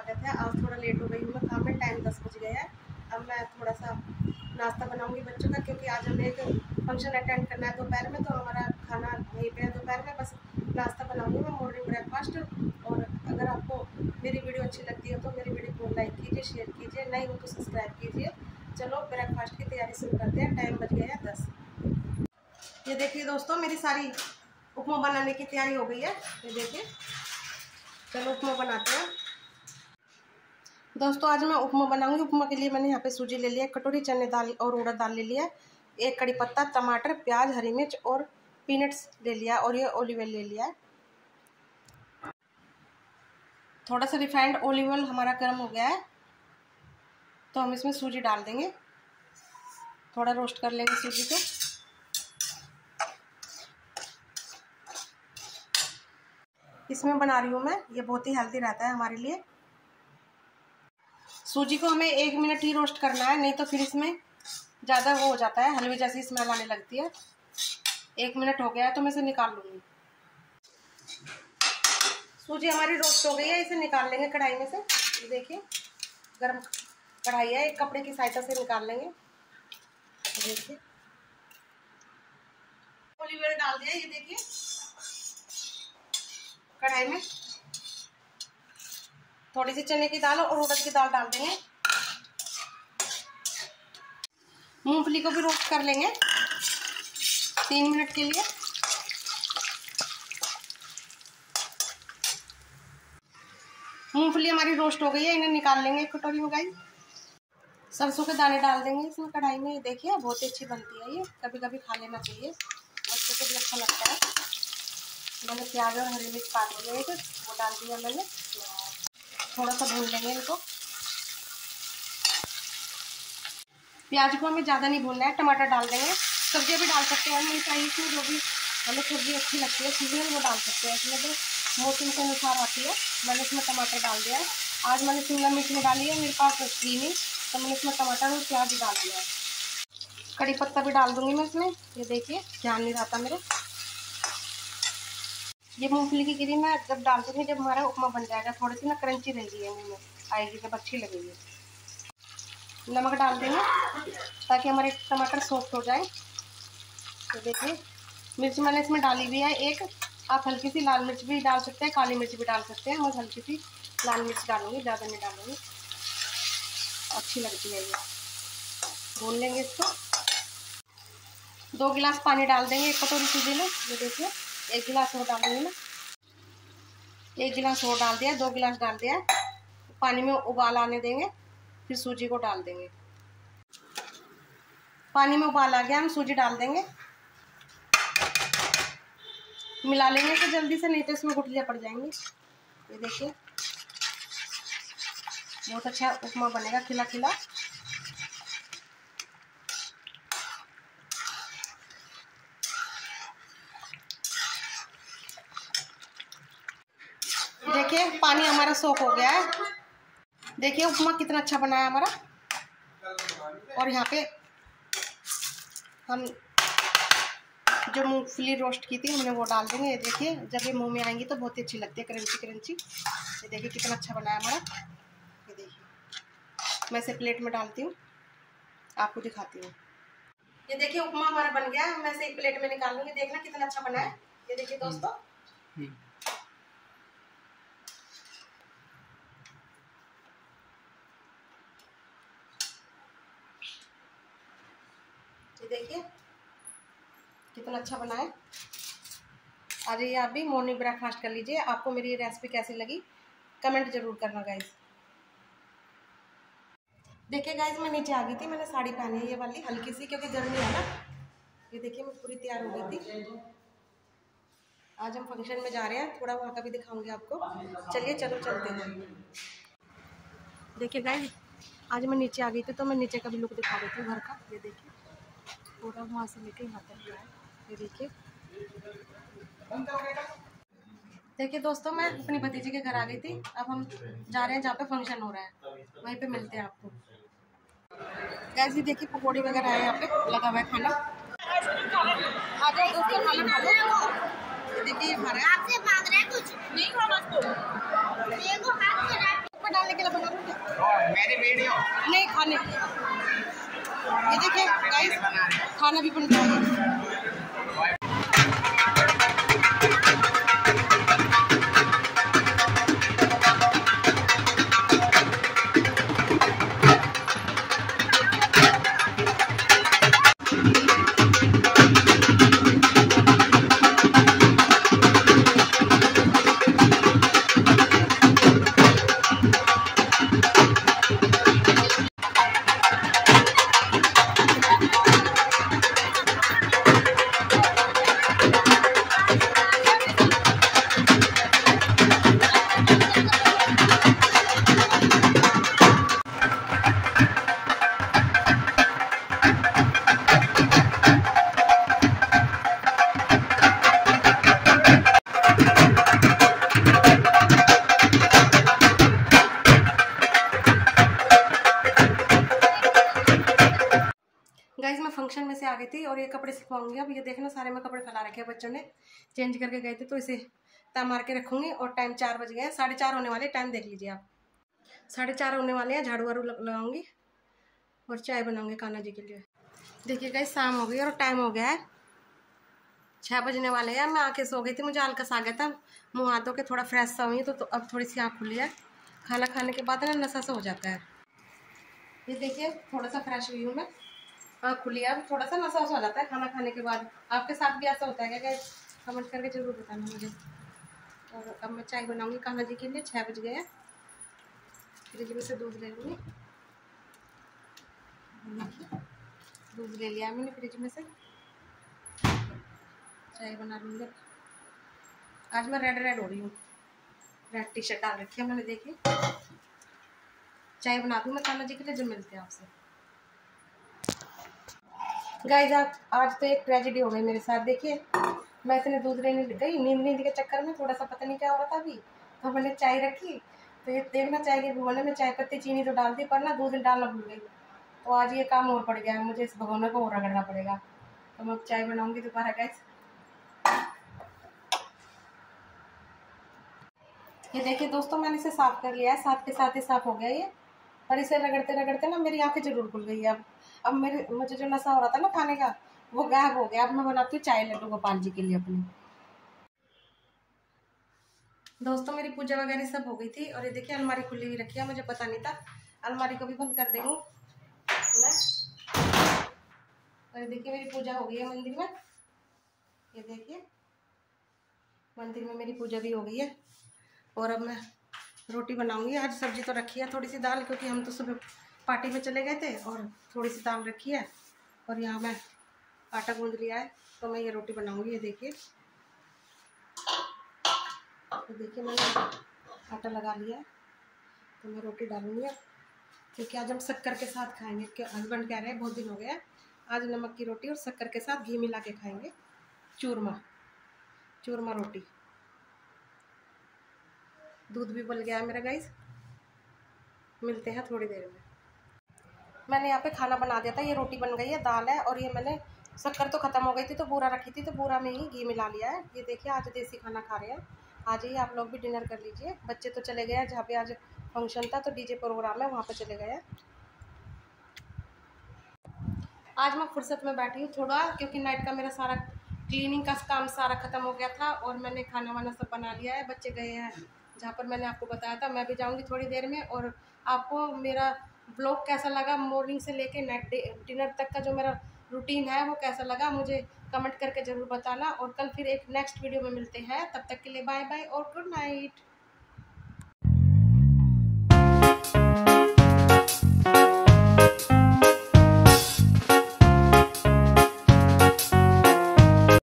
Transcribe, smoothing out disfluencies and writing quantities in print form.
स्वागत है। आज थोड़ा लेट हो गई हूँ मैं काम में, टाइम 10 बज गया है। अब मैं थोड़ा सा नाश्ता बनाऊंगी बच्चों का, क्योंकि आज हमें एक फंक्शन अटेंड करना है दोपहर में, तो हमारा खाना वहीं पे है दोपहर में। बस नाश्ता बनाऊंगी मैं, मॉर्निंग ब्रेकफास्ट। और अगर आपको मेरी वीडियो अच्छी लगती है तो मेरी वीडियो को लाइक कीजिए, शेयर कीजिए, नहीं हो तो सब्सक्राइब कीजिए। चलो ब्रेकफास्ट की तैयारी शुरू करते हैं। टाइम बज गया है 10। ये देखिए दोस्तों, मेरी सारी उपमा बनाने की तैयारी हो गई है। ये देखिए, चलो उपमा बनाते हैं। दोस्तों आज मैं उपमा बनाऊंगी। उपमा के लिए मैंने यहाँ पे सूजी ले लिया, कटोरी चने दाल और उड़द दाल ले लिया, एक कड़ी पत्ता, टमाटर, प्याज, हरी मिर्च और पीनट्स ले लिया, और ये ऑलिव ऑयल ले लिया है। थोड़ा सा रिफाइंड ऑलिव ऑयल हमारा गर्म हो गया है, तो हम इसमें सूजी डाल देंगे। थोड़ा रोस्ट कर लेंगे सूजी को। इसमें बना रही हूँ मैं, ये बहुत ही हेल्दी रहता है हमारे लिए। सूजी को हमें 1 मिनट ही रोस्ट करना है, नहीं तो फिर इसमें ज़्यादा वो हो जाता है, हलवे जैसी स्मेल आने लगती है। 1 मिनट हो गया है तो मैं इसे निकाल लूँगी। सूजी हमारी रोस्ट हो गई है, इसे निकाल लेंगे कढ़ाई में से। देखिए गर्म कढ़ाई है, एक कपड़े की सहायता से निकाल लेंगे। देखिए ऑलिव ऑयल डाल दिया, ये देखिए कढ़ाई में। थोड़ी सी चने की दाल और उड़द की दाल डाल देंगे। मूंगफली को भी रोस्ट कर लेंगे 3 मिनट के लिए। मूंगफली हमारी रोस्ट हो गई है, इन्हें निकाल लेंगे एक कटोरी में। गाइस सरसों के दाने डाल देंगे इसमें कढ़ाई में। ये देखिए बहुत ही अच्छी बनती है, ये कभी कभी खा लेना चाहिए, बच्चों को भी अच्छा लगता है। मैंने प्याज और हरी मिर्च काट लिए हैं, वो डाल दिया मैंने। थोड़ा सा भून लेंगे इनको। प्याज को हमें ज़्यादा नहीं भूनना है। टमाटर डाल देंगे। सब्जियाँ भी डाल सकते हैं, मिर्च चाहिए इसमें, जो भी हमें सब्जी अच्छी लगती है सीजनल वो डाल सकते हैं। इसमें जो मौसम के अनुसार आती है। मैंने इसमें टमाटर डाल दिया है। आज मैंने शिमला मिर्च में डाली है, मेरे पास थी नहीं, तो मैंने इसमें टमाटर और प्याज डाल दिया है। कड़ी पत्ता भी डाल दूँगी मैं इसमें। ये देखिए ध्यान नहीं रहता मेरे। ये मूंगफली की गिरी मैं जब डाल दूँगी, जब हमारा उपमा बन जाएगा, थोड़ी सी ना क्रंची रहेगी है, मुँह में आएगी, जब अच्छी लगेगी। नमक डाल देंगे ताकि हमारे टमाटर सॉफ्ट हो जाए। तो देखिए मिर्च मैंने इसमें डाली हुई है एक। आप हल्की सी लाल मिर्च भी डाल सकते हैं, काली मिर्च भी डाल सकते हैं। मैं हल्की सी लाल मिर्च डालूंगी, ज़्यादा नहीं डालूंगी, अच्छी लगती है ये। भून लेंगे इसको। 2 गिलास पानी डाल देंगे एक कटोरी सूजी में। ये देखिए 1 गिलास और डालूंगी मैं। 1 गिलास और डाल दिया, 2 गिलास डाल दिया। पानी में उबाल आने देंगे, फिर सूजी को डाल देंगे। पानी में उबाल आ गया, हम सूजी डाल देंगे। मिला लेंगे तो जल्दी से, नहीं तो इसमें गुठलियाँ पड़ जाएंगी। ये देखिए बहुत अच्छा उपमा बनेगा, खिला खिला। देखिए पानी हमारा सोख हो गया है। देखिए उपमा कितना अच्छा बना है हमारा। और यहाँ पे हम जो मूंगफली रोस्ट की थी हमने वो डाल देंगे। ये देखिए जब ये मुंह में आएंगी तो बहुत ही अच्छी लगती है, क्रंची क्रंची। ये देखिए कितना अच्छा बना है हमारा। ये देखिए मैं इसे प्लेट में डालती हूँ, आपको दिखाती हूँ। ये देखिए उपमा हमारा बन गया, मैं इसे एक प्लेट में निकाल लूँगी। देखना कितना अच्छा बना है। ये देखिए दोस्तों, ये देखिए कितना अच्छा बना है। आ जाइए आप भी मॉर्निंग ब्रेकफास्ट कर लीजिए। आपको मेरी ये रेसिपी कैसी लगी कमेंट जरूर करना गाइस। देखिए गाइस मैं नीचे आ गई थी, मैंने साड़ी पहनी है ये वाली हल्की सी, क्योंकि गर्मी है ना। ये देखिए मैं पूरी तैयार हो गई थी। आज हम फंक्शन में जा रहे हैं, थोड़ा वहाँ का भी दिखाऊंगी आपको। चलिए चलो चलते हैं। देखिए गाइस आज मैं नीचे आ गई थी, तो मैं नीचे का भी लुक दिखा देती हूँ घर का। ये देखिए पूरा वहाँ से लेके यहाँ तक गया है। ये देखिए देखिए दोस्तों मैं अपनी भतीजी के घर आ गई थी। अब हम जा रहे हैं जहाँ पे फंक्शन हो रहा है, वहीं पे मिलते हैं आपको। गाइस ये देखिए पकौड़ी वगैरह है, यहाँ पे लगा हुआ है खाना। आ जाओ दोस्तों खाना खा लो। देखिए ये खा रहा है, आपसे मांग रहा है कुछ नहीं खाना इसको। में डालने के लिए बना रही हूँ मेरी वीडियो नहीं खाने के लिए। ये देखिए गाइस खाना भी बन रहा है। गाइस मैं फंक्शन में से आ गई थी और ये कपड़े सिलवाऊंगी। अब ये देखना सारे में कपड़े फैला रखे हैं बच्चों ने, चेंज करके गए थे तो इसे तय मार के रखूंगी। और टाइम 4 बज गए हैं, 4:30 होने वाले, टाइम देख लीजिए आप, 4:30 होने वाले हैं। झाड़ू वाड़ू लगाऊंगी और चाय बनाऊंगी कान्हा जी के लिए। देखिए गाइस शाम हो गई और टाइम हो गया है 6 बजने वाले हैं। मैं आके सो गई थी, मुझे आलकस आ गया था, मुँह हाथ धो के थोड़ा फ्रेश सा हुई तो अब थोड़ी सी आँख खुली है। खाना खाने के बाद ना नशा सा हो जाता है। ये देखिए थोड़ा सा फ्रेश हुई हूँ मैं, हाँ खुली। अब थोड़ा सा नशा हो जाता है खाना खाने के बाद। आपके साथ भी ऐसा होता है क्या? कमेंट करके जरूर बताना मुझे। और अब मैं चाय बनाऊंगी कान्हा जी के लिए। 6 बज गए हैं। फ्रिज में से दूध ले लूँगी। दूध ले लिया मैंने फ्रिज में से, चाय बना लूँगी। आज मैं रेड हो रही हूँ, रेड टी शर्ट डाल रखी है मैंने। देखिए चाय बना दूँ मैं कान्हा जी के लिए, जो मिलते हैं आपसे। गाइस आज तो एक ट्रेजेडी हो गई मेरे साथ। देखिए मैं इतने दूध लेने गई, नींद के चक्कर में थोड़ा सा पता नहीं क्या हो रहा था अभी, तो मैंने चाय रखी। तो ये देखना चाय के भगोने में चाय पत्ती चीनी तो डाल दी, पर ना दूध डालना भूल गई। तो आज ये काम और पड़ गया है, मुझे इस भगोने को और रगड़ना पड़ेगा। तो मैं चाय बनाऊंगी दोबारा। गाइस ये देखिए दोस्तों मैंने इसे साफ कर लिया है, साथ के साथ ही साफ हो गया ये। और इसे रगड़ते रगड़ते ना मेरी आंखें जरूर खुल गई है। अब मुझे जो नशा हो रहा था ना खाने का वो गायब हो गया। अब मैं बनाती हूँ चाय लड्डू गोपाल जी के लिए अपनी। दोस्तों मेरी पूजा वगैरह सब हो गई थी और ये देखिए अलमारी खुली हुई रखी है, मुझे पता नहीं था। अलमारी को भी बंद कर देंगे मैं। और ये देखिए मेरी पूजा हो गई है मंदिर में। ये देखिए मंदिर में मेरी पूजा भी हो गई है। और अब मैं रोटी बनाऊंगी। आज सब्जी तो रखी है थोड़ी सी दाल, क्योंकि हम तो सुबह पार्टी में चले गए थे, और थोड़ी सी दाल रखी है। और यहाँ मैं आटा गूंद लिया है, तो मैं ये रोटी बनाऊंगी। ये देखिए मैंने आटा लगा लिया है, तो मैं रोटी डालूंगी। क्योंकि आज हम शक्कर के साथ खाएंगे, कि हस्बैंड कह रहे हैं बहुत दिन हो गया आज नमक की रोटी और शक्कर के साथ घी मिला के खाएंगे। चूरमा रोटी। दूध भी उबल गया है मेरा। गाइस मिलते हैं थोड़ी देर में। मैंने यहाँ पे खाना बना दिया था, ये रोटी बन गई है, दाल है, और ये मैंने शक्कर तो ख़त्म हो गई थी तो बूरा रखी थी, तो बूरा में ही घी मिला लिया है। ये देखिए आज देसी खाना खा रहे हैं। आ जाइए आप लोग भी डिनर कर लीजिए। बच्चे तो चले गए हैं, जहाँ पे आज फंक्शन था तो डीजे प्रोग्राम है वहाँ पे चले गए हैं। आज मैं फुर्सत में बैठी हूँ थोड़ा, क्योंकि नाइट का मेरा सारा क्लीनिंग का काम सारा ख़त्म हो गया था और मैंने खाना वाना सब बना लिया है। बच्चे गए हैं जहाँ पर मैंने आपको बताया था, मैं भी जाऊँगी थोड़ी देर में। और आपको मेरा ब्लॉग कैसा लगा, मॉर्निंग से लेके नाइट डिनर तक का जो मेरा रूटीन है वो कैसा लगा, मुझे कमेंट करके ज़रूर बताना। और कल फिर एक नेक्स्ट वीडियो में मिलते हैं, तब तक के लिए बाय बाय और गुड नाइट।